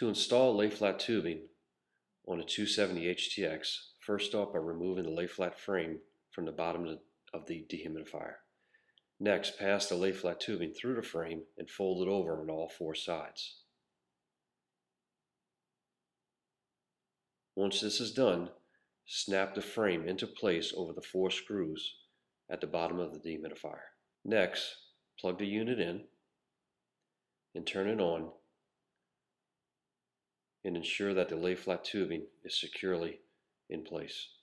To install Layflat tubing on a 270 HTX, first start by removing the Layflat frame from the bottom of the dehumidifier. Next, pass the Layflat tubing through the frame and fold it over on all four sides. Once this is done, snap the frame into place over the four screws at the bottom of the dehumidifier. Next, plug the unit in and turn it on, and ensure that the Layflat tubing is securely in place.